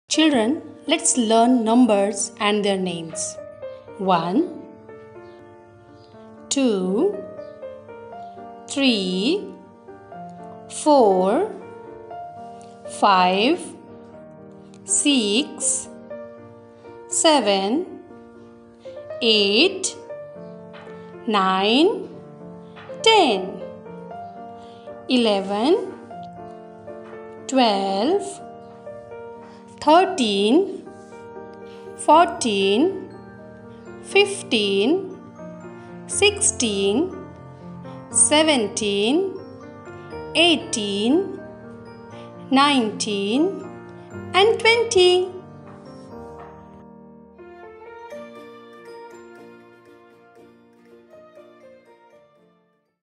Children, let's learn numbers and their names. 1, 2, 3, 4, 5, 6, 7, 8, 9, 10, 11, 12, 13, 14, 15, 16, 17, 18, 19 and 20.